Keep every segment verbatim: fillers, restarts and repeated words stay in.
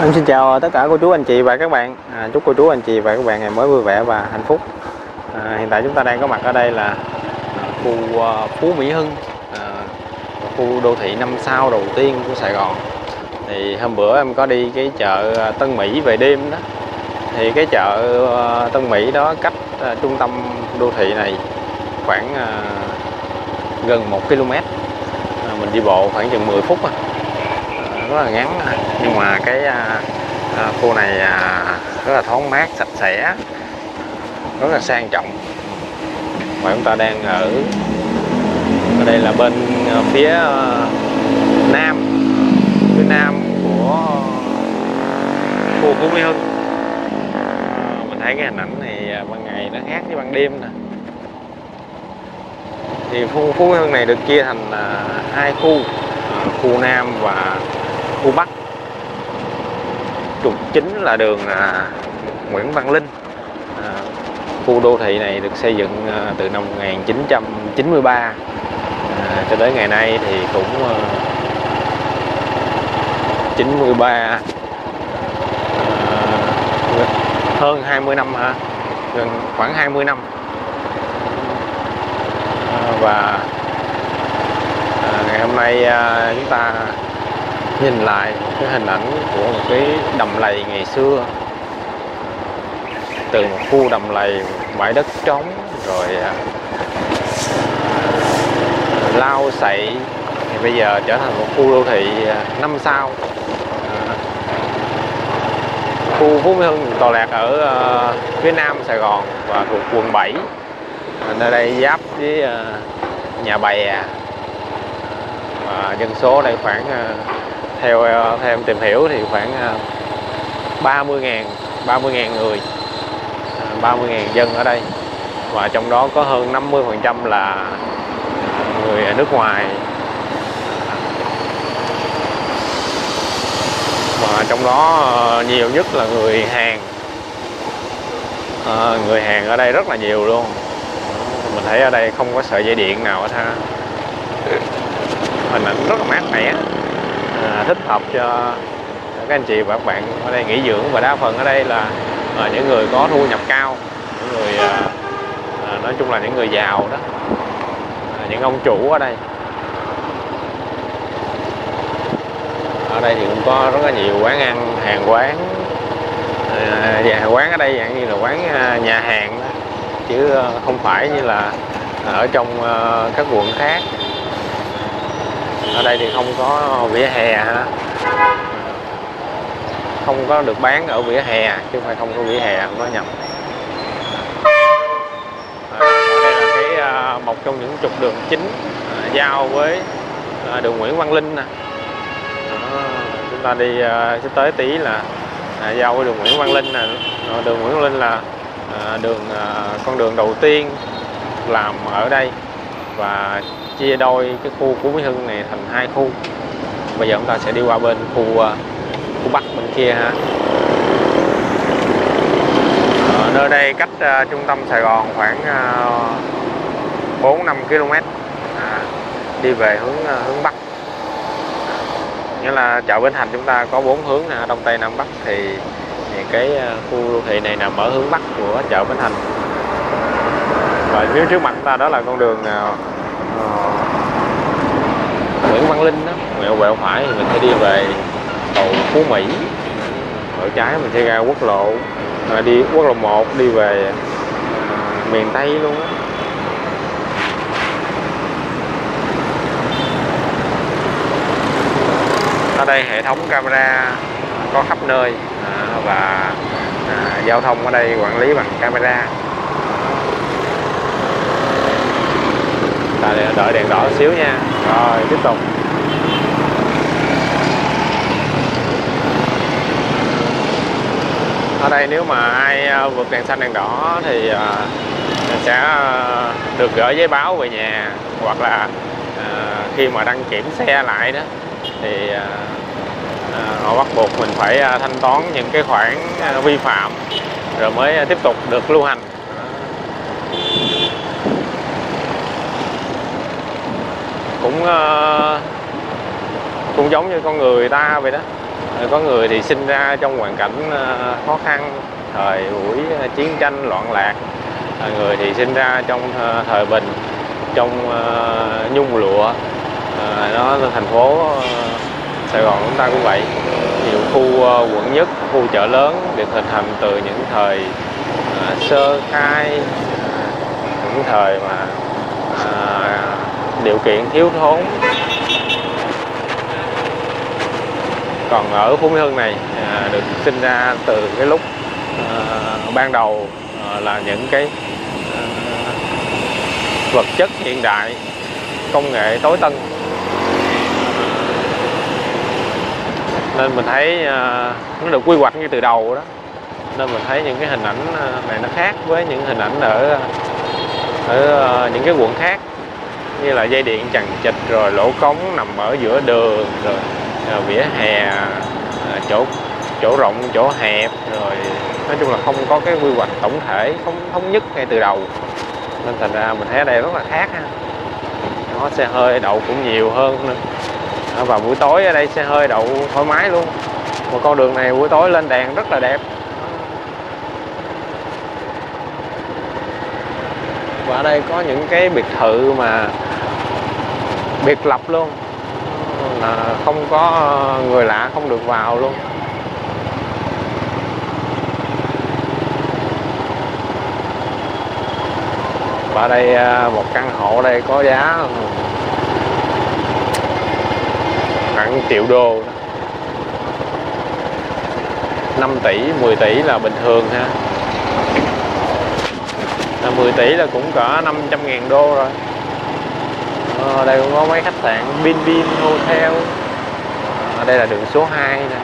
Em xin chào tất cả cô chú anh chị và các bạn. À, chúc cô chú anh chị và các bạn ngày mới vui vẻ và hạnh phúc. À, hiện tại chúng ta đang có mặt ở đây là khu uh, Phú Mỹ Hưng, à, khu đô thị năm sao đầu tiên của Sài Gòn. Thì hôm bữa em có đi cái chợ Tân Mỹ về đêm đó. Thì cái chợ uh, Tân Mỹ đó cách uh, trung tâm đô thị này khoảng uh, gần một ki lô mét. À, mình đi bộ khoảng chừng mười phút. À. Rất là ngắn, nhưng mà cái à, à, khu này à, rất là thoáng mát, sạch sẽ, rất là sang trọng. Và chúng ta đang ở ở đây là bên phía nam, phía nam của khu Phú Mỹ Hưng. Mình thấy cái hình ảnh này ban ngày nó khác với ban đêm nè. Thì khu Phú Mỹ Hưng này được chia thành à, hai khu, à, khu nam và khu Bắc. Trục chính là đường à, Nguyễn Văn Linh. À, khu đô thị này được xây dựng à, từ năm một nghìn chín trăm chín mươi ba à, cho đến ngày nay thì cũng à, chín mươi ba, à, hơn hai mươi năm hả? Gần khoảng hai mươi năm. À, và à, ngày hôm nay à, chúng ta nhìn lại cái hình ảnh của một cái đầm lầy ngày xưa, từ một khu đầm lầy, bãi đất trống, rồi à, lao sậy, thì bây giờ trở thành một khu đô thị năm sao. À, khu Phú Mỹ Hưng tọa lạc ở à, phía nam Sài Gòn và thuộc quận bảy. À, nơi đây giáp với à, Nhà Bè, và dân số đây khoảng à, theo theo em tìm hiểu thì khoảng ba mươi ngàn ba mươi ngàn người, ba mươi ngàn dân ở đây, và trong đó có hơn năm mươi phần trăm là người nước ngoài, và trong đó nhiều nhất là người Hàn. À, người Hàn ở đây rất là nhiều luôn. Mình thấy ở đây không có sợi dây điện nào hết ha. Hình ảnh rất là mát mẻ, à, thích hợp cho các anh chị và các bạn ở đây nghỉ dưỡng, và đa phần ở đây là à, những người có thu nhập cao, những người à, à, nói chung là những người giàu đó, à, những ông chủ ở đây. Ở đây thì cũng có rất là nhiều quán ăn, hàng quán, à, và hàng quán ở đây dạng như là quán à, nhà hàng đó, chứ à, không phải như là ở trong à, các quận khác. Ở đây thì không có vỉa hè ha, không có được bán ở vỉa hè, chứ không phải không có vỉa hè, không có nhầm. À, đây là cái à, một trong những trục đường chính à, giao với à, đường Nguyễn Văn Linh nè. Đó, chúng ta đi à, sẽ tới tí là à, giao với đường Nguyễn Văn Linh nè. Đường Nguyễn Văn Linh là à, đường à, con đường đầu tiên làm ở đây và chia đôi cái khu Phú Mỹ Hưng này thành hai khu. Bây giờ chúng ta sẽ đi qua bên khu khu Bắc bên kia ha. Ở nơi đây cách uh, trung tâm Sài Gòn khoảng bốn năm ki lô mét, à, đi về hướng uh, hướng Bắc. Nghĩa là chợ Bến Thành chúng ta có bốn hướng nè, Đông Tây Nam Bắc, thì, thì cái uh, khu đô thị này nằm ở hướng Bắc của chợ Bến Thành. Và phía trước mặt ta đó là con đường uh, Nguyễn Văn Linh đó, quẹo quẹo phải thì mình sẽ đi về cầu Phú Mỹ, ở trái mình sẽ ra quốc lộ, à, đi quốc lộ một đi về à, miền Tây luôn á. Ở đây hệ thống camera có khắp nơi, à, và à, giao thông ở đây quản lý bằng camera. Ta đợi đèn đỏ xíu nha. Rồi tiếp tục. Ở đây nếu mà ai vượt đèn xanh đèn đỏ thì sẽ được gửi giấy báo về nhà, hoặc là khi mà đăng kiểm xe lại đó thì họ bắt buộc mình phải thanh toán những cái khoản vi phạm rồi mới tiếp tục được lưu hành. Cũng cũng giống như con người ta vậy đó, Có người thì sinh ra trong hoàn cảnh khó khăn, thời buổi chiến tranh loạn lạc, người thì sinh ra trong thời bình, trong nhung lụa. Nó thành phố Sài Gòn chúng ta cũng vậy. Nhiều khu quận nhất, khu chợ lớn được hình thành từ những thời sơ khai, những thời mà điều kiện thiếu thốn. Còn ở Phú Mỹ Hưng này à, được sinh ra từ cái lúc à, ban đầu à, là những cái à, vật chất hiện đại, công nghệ tối tân, nên mình thấy à, nó được quy hoạch ngay từ đầu đó, nên mình thấy những cái hình ảnh này nó khác với những hình ảnh ở ở những cái quận khác, như là dây điện chằng chịt, rồi lỗ cống nằm ở giữa đường, rồi à, vỉa hè, à, chỗ chỗ rộng chỗ hẹp, rồi nói chung là không có cái quy hoạch tổng thể không thống nhất ngay từ đầu, nên thành ra mình thấy ở đây rất là khác ha. Nó xe hơi đậu cũng nhiều hơn nữa. Và buổi tối ở đây xe hơi đậu thoải mái luôn. Một con đường này buổi tối lên đèn rất là đẹp. Và ở đây có những cái biệt thự mà biệt lập luôn, là không có người lạ không được vào luôn. Và ở đây một căn hộ đây có giá khoảng triệu đô, năm tỷ, mười tỷ là bình thường ha. mười tỷ là cũng cỡ năm trăm ngàn đô rồi. Ở đây cũng có mấy khách sạn Bin Bin Hotel. Ở đây là đường số hai nè.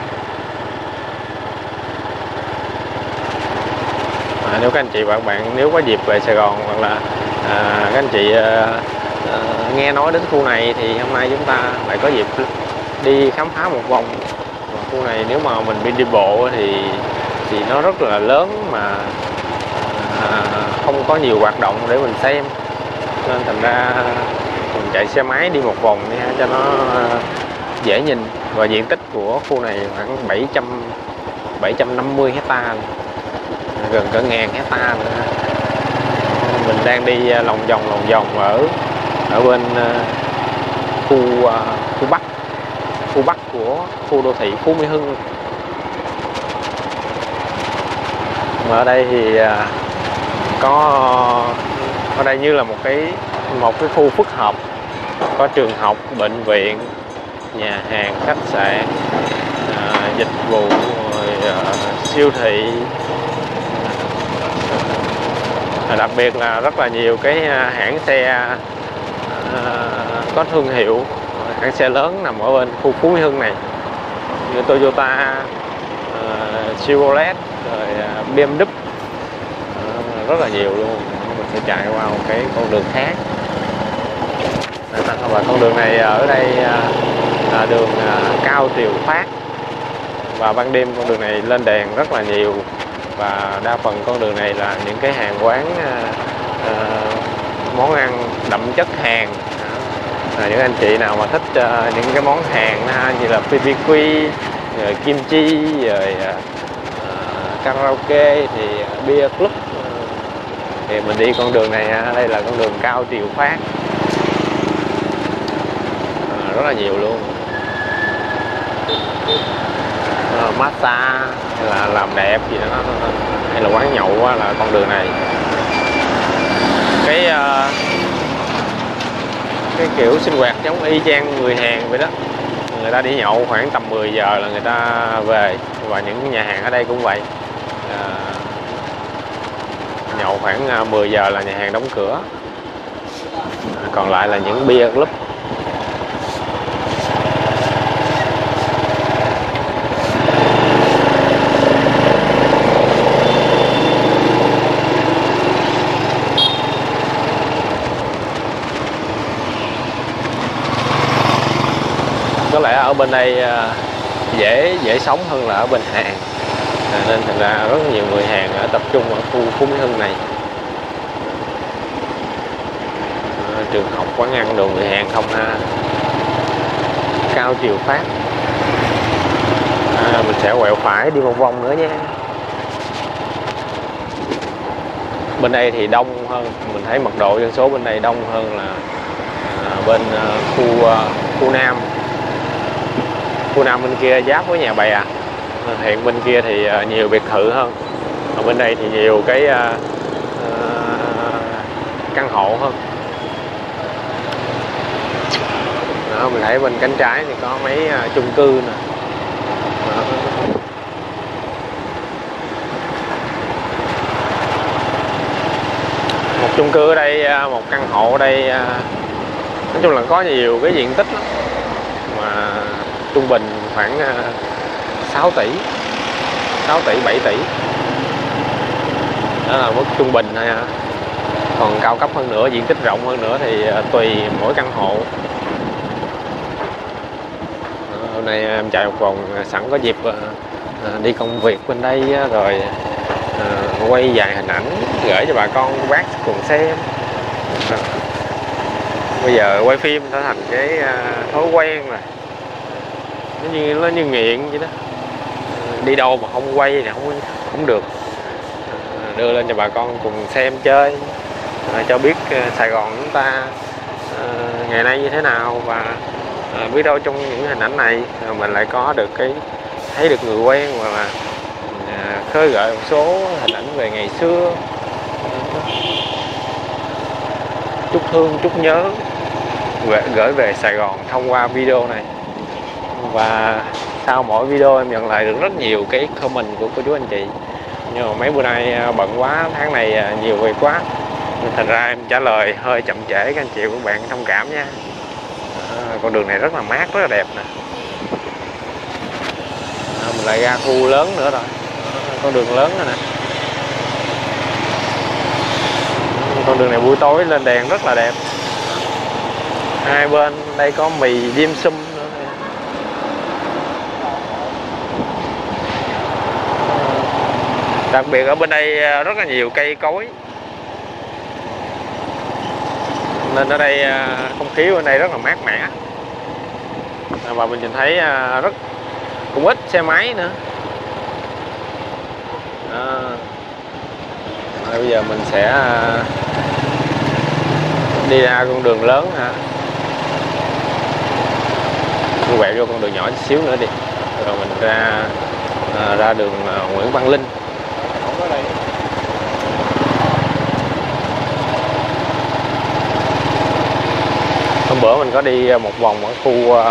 À, nếu các anh chị và các bạn nếu có dịp về Sài Gòn, hoặc là à, các anh chị à, à, nghe nói đến khu này, thì hôm nay chúng ta lại có dịp đi khám phá một vòng. Và khu này nếu mà mình đi đi bộ thì thì nó rất là lớn, mà à, không có nhiều hoạt động để mình xem, nên thành ra mình chạy xe máy đi một vòng đi ha, cho nó dễ nhìn. Và diện tích của khu này khoảng bảy trăm năm mươi hectare, gần cỡ ngàn hectare nữa. Mình đang đi lòng vòng lòng vòng ở ở bên khu khu Bắc, khu Bắc của khu đô thị Phú Mỹ Hưng. Mà ở đây thì có ở đây như là một cái một cái khu phức hợp, có trường học, bệnh viện, nhà hàng, khách sạn, à, dịch vụ, rồi, à, siêu thị. À, đặc biệt là rất là nhiều cái hãng xe à, có thương hiệu, hãng xe lớn nằm ở bên khu Phú Mỹ Hưng này, như Toyota, à, Chevrolet, rồi à, bê em vê, à, rất là nhiều luôn. Mình sẽ chạy qua một cái con đường khác. Và con đường này ở đây là đường Cao Triều Phát, và ban đêm con đường này lên đèn rất là nhiều, và đa phần con đường này là những cái hàng quán uh, món ăn đậm chất Hàn. À, những anh chị nào mà thích uh, những cái món Hàn uh, như là bê bê kiu, rồi kim chi, rồi uh, karaoke, thì uh, beer club, uh, thì mình đi con đường này. Uh, đây là con đường Cao Triều Phát, uh, rất là nhiều luôn. Uh, massage hay là làm đẹp gì đó, hay là quán nhậu á, là con đường này. Cái uh, cái kiểu sinh hoạt giống y chang người Hàn vậy đó. Người ta đi nhậu khoảng tầm mười giờ là người ta về, và những nhà hàng ở đây cũng vậy. Uh, nhậu khoảng mười giờ là nhà hàng đóng cửa, uh, còn lại là những beer club. Có lẽ ở bên đây dễ dễ sống hơn là ở bên Hàn, à, nên thành ra rất nhiều người Hàn ở tập trung ở khu Phú Mỹ Hưng này. À, trường học, quán ăn đồ người Hàn không ha. Cao Triều Phát. À, À, mình sẽ quẹo phải đi một vòng nữa nhé. Bên đây thì đông hơn, mình thấy mật độ dân số bên đây đông hơn là à, bên à, khu à, khu Nam. Khu Nam bên kia giáp với nhà bè, hiện bên kia thì à, nhiều biệt thự hơn. Ở bên đây thì nhiều cái à, à, căn hộ hơn. Đó, mình thấy bên cánh trái thì có mấy à, chung cư nè. Đó. Một chung cư ở đây, một căn hộ ở đây, nói chung là có nhiều cái diện tích lắm, mà trung bình khoảng sáu tỷ, sáu tỷ, bảy tỷ. Đó là mức trung bình thôi ha. Còn cao cấp hơn nữa, diện tích rộng hơn nữa thì tùy mỗi căn hộ. Hôm nay em chạy một vòng sẵn có dịp đi công việc bên đây rồi quay vài hình ảnh gửi cho bà con bác cùng xem. Bây giờ quay phim đã thành cái thói quen rồi, nó như nó như nghiện vậy đó. Đi đâu mà không quay thì không không được, đưa lên cho bà con cùng xem chơi, cho biết Sài Gòn chúng ta ngày nay như thế nào, và biết đâu trong những hình ảnh này mình lại có được cái thấy được người quen, hoặc là khơi gợi một số hình ảnh về ngày xưa, chút thương chút nhớ gửi về Sài Gòn thông qua video này. Và sau mỗi video em nhận lại được rất nhiều cái comment của cô chú anh chị, nhưng mà mấy bữa nay bận quá, tháng này nhiều việc quá, nên thành ra em trả lời hơi chậm trễ, các anh chị của bạn thông cảm nha. À, con đường này rất là mát, rất là đẹp nè. À, mình lại ra khu lớn nữa rồi, à, con đường lớn rồi nè. Con đường này buổi tối lên đèn rất là đẹp. Hai bên đây có mì dim sum nữa. Đặc biệt ở bên đây rất là nhiều cây cối, nên ở đây không khí bên đây rất là mát mẻ. Và mình nhìn thấy rất cũng ít xe máy nữa. À, bây giờ mình sẽ đi ra con đường lớn hả, mình quẹo vô con đường nhỏ chút xíu nữa đi, rồi mình ra à, ra đường à, Nguyễn Văn Linh. Hôm bữa mình có đi một vòng ở khu uh,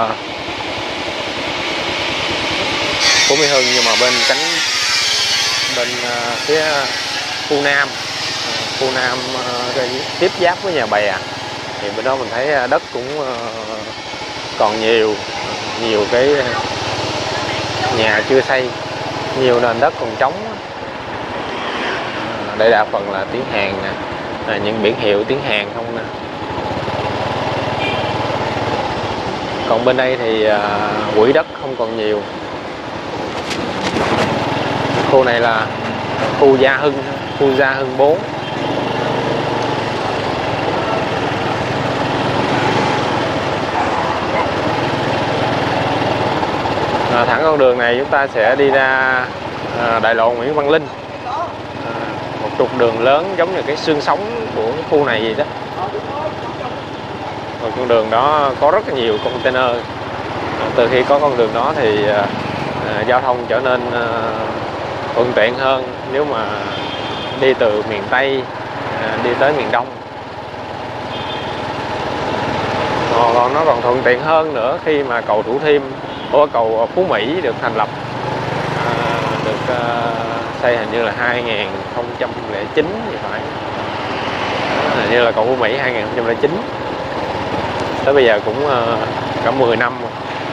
Phú Mỹ Hưng, nhưng mà bên cánh bên uh, phía khu Nam, uh, khu Nam uh, tiếp giáp với nhà bè, thì bên đó mình thấy đất cũng uh, còn nhiều, nhiều cái nhà chưa xây, nhiều nền đất còn trống. Uh, đây đa phần là tiếng Hàn nè, là những biển hiệu tiếng Hàn không nè. Còn bên đây thì uh, quỹ đất không còn nhiều. Khu này là khu Gia Hưng, khu Gia Hưng bốn. À, thẳng con đường này chúng ta sẽ đi ra à, đại lộ Nguyễn Văn Linh, à, một trục đường lớn giống như cái xương sống của cái khu này vậy đó. Và con đường đó có rất là nhiều container. À, từ khi có con đường đó thì à, à, giao thông trở nên à, thuận tiện hơn nếu mà đi từ miền Tây à, đi tới miền Đông. Còn, còn nó còn thuận tiện hơn nữa khi mà cầu Thủ Thiêm, ở cầu Phú Mỹ được thành lập, à, được à, xây hình như là hai nghìn không trăm lẻ chín thì phải, à, hình như là cầu Phú Mỹ hai nghìn không trăm lẻ chín, tới bây giờ cũng à, cả mười năm rồi.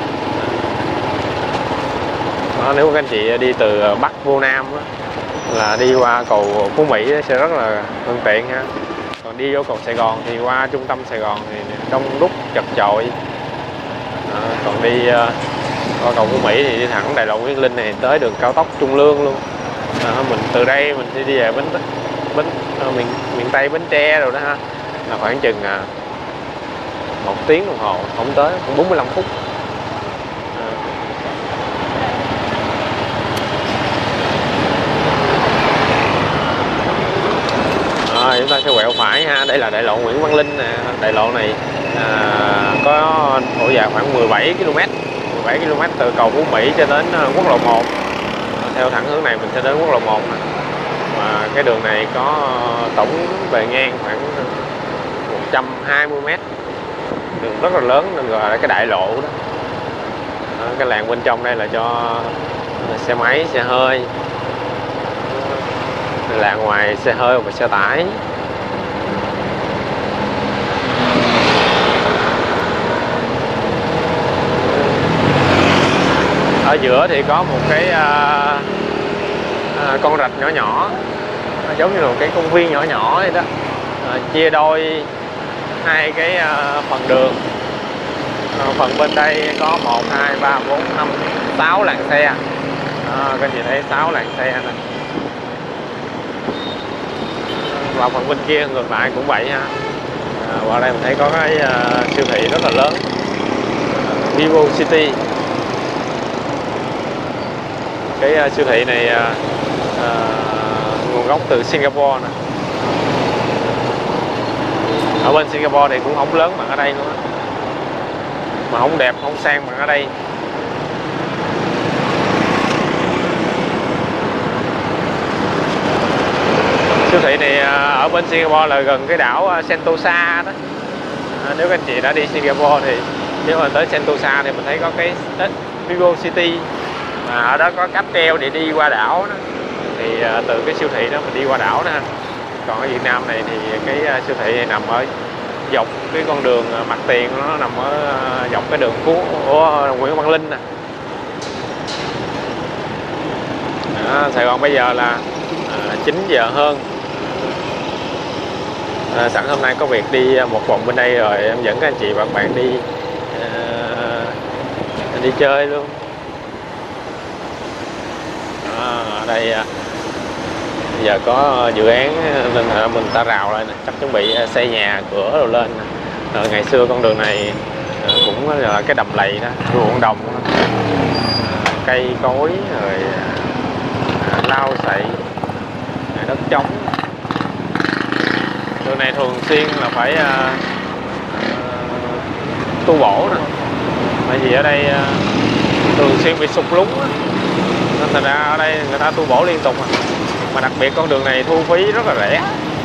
Đó, nếu các anh chị đi từ Bắc vô Nam đó, là đi qua cầu Phú Mỹ sẽ rất là thuận tiện ha. Còn đi vô cầu Sài Gòn thì qua trung tâm Sài Gòn thì đông đúc chật chội. À, còn đi uh, qua cầu Phú Mỹ thì đi thẳng đại lộ Nguyễn Linh này tới đường cao tốc Trung Lương luôn. À, mình từ đây mình sẽ đi về bến bến uh, miền miền Tây, Bến Tre rồi đó ha, là khoảng chừng uh, một tiếng đồng hồ, không tới, khoảng bốn mươi lăm phút. À. quẹo phải ha. Đây là đại lộ Nguyễn Văn Linh nè. Đại lộ này à, có độ dài khoảng mười bảy ki lô mét, mười bảy ki lô mét từ cầu Phú Mỹ cho đến quốc lộ một. Theo thẳng hướng này mình sẽ đến quốc lộ một nè. Và cái đường này có tổng bề ngang khoảng một trăm hai mươi mét, đường rất là lớn nên gọi là cái đại lộ đó. Đó, cái làn bên trong đây là cho xe máy, xe hơi, làn ngoài xe hơi và xe tải. Ở giữa thì có một cái à, à, con rạch nhỏ nhỏ, giống như là một cái công viên nhỏ nhỏ vậy đó, à, chia đôi hai cái à, phần đường. À, phần bên đây có một, hai, ba, bốn, năm, sáu làn xe. À, các anh chị thấy sáu làn xe này. Và phần bên kia ngược lại cũng vậy ha. À, qua đây mình thấy có cái uh, siêu thị rất là lớn, uh, Vivo City. Cái uh, siêu thị này uh, uh, nguồn gốc từ Singapore nè. Ở bên Singapore thì cũng không lớn bằng ở đây nữa, mà không đẹp, không sang bằng ở đây. Siêu thị này ở bên Singapore là gần cái đảo Sentosa đó. À, nếu các anh chị đã đi Singapore thì nếu mà tới Sentosa thì mình thấy có cái Vivo City, mà ở đó có cáp treo để đi qua đảo đó. Thì à, từ cái siêu thị đó mình đi qua đảo đó. Còn ở Việt Nam này thì cái siêu thị này nằm ở dọc cái con đường mặt tiền, nó nằm ở dọc cái đường Phú của Nguyễn Văn Linh nè. Đó, Sài Gòn bây giờ là à, chín giờ hơn. À, sẵn hôm nay có việc đi một vòng bên đây rồi, em dẫn các anh chị và các bạn đi à, đi chơi luôn. À, ở đây à, giờ có dự án nên là mình ta rào lại nè, chắc chuẩn bị xây nhà cửa rồi lên. Rồi ngày xưa con đường này cũng là cái đầm lầy đó, ruộng đồng đó. Cây cối rồi à, lau sậy, đất trống. Đường này thường xuyên là phải uh, uh, tu bổ nè, bởi vì ở đây uh, thường xuyên bị sụt lún á, nên thành ra ở đây người ta tu bổ liên tục. À. Mà đặc biệt con đường này thu phí rất là rẻ,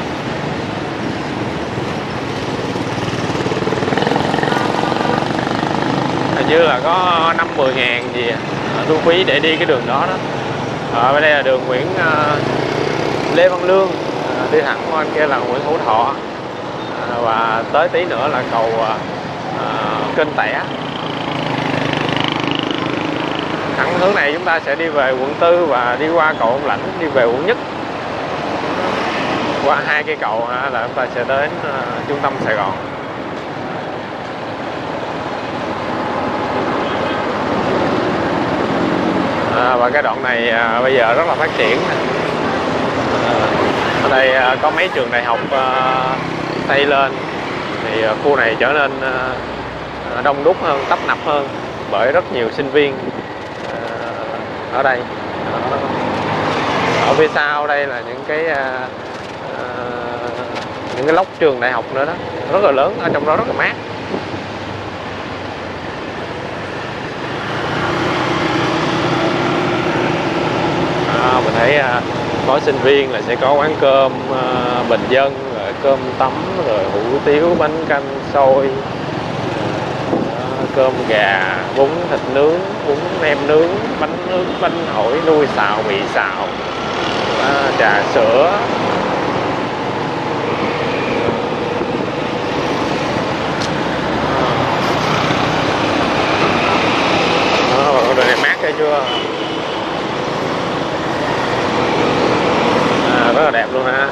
hình như là có năm mười ngàn gì à, thu phí để đi cái đường đó đó. Ở đây là đường Nguyễn uh, Lê Văn Lương, đi thẳng qua kia là Nguyễn Hữu Thọ, à, và tới tí nữa là cầu à, Kênh Tẻ. Thẳng hướng này chúng ta sẽ đi về quận tư và đi qua cầu Ông Lãnh, đi về quận Nhất. Qua hai cây cầu à, là chúng ta sẽ đến à, trung tâm Sài Gòn. À, và cái đoạn này à, bây giờ rất là phát triển. À, ở đây à, có mấy trường đại học à, xây lên thì à, khu này trở nên à, đông đúc hơn, tấp nập hơn bởi rất nhiều sinh viên à, ở đây. À, ở phía sau đây là những cái à, à, những cái lốc trường đại học nữa đó, rất là lớn, ở trong đó rất là mát. À, mình thấy à, có sinh viên là sẽ có quán cơm à, bình dân, rồi cơm tấm, rồi hủ tiếu, bánh canh xôi, à, cơm gà, bún thịt nướng, bún nem nướng, bánh nướng, bánh hỏi, nuôi xào, mì xào, à, trà sữa. Đó, con đường này mát hay chưa? Rất là đẹp luôn ha.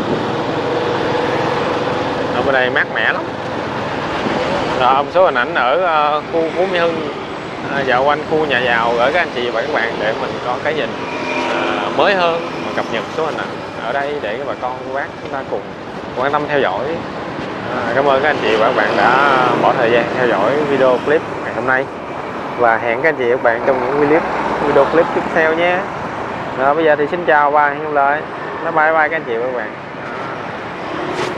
Ở bên đây mát mẻ lắm. Rồi một số hình ảnh ở uh, khu Phú Mỹ Hưng, uh, dạo quanh khu nhà giàu gửi các anh chị và các bạn để mình có cái nhìn uh, mới hơn, và cập nhật số hình ảnh ở đây để các bà con cô bác chúng ta cùng quan tâm theo dõi. Uh, cảm ơn các anh chị và các bạn đã bỏ thời gian theo dõi video clip ngày hôm nay, và hẹn các anh chị và các bạn trong những video video clip tiếp theo nhé. Rồi bây giờ thì xin chào và hẹn gặp lại. Bye bye các anh chị và các bạn.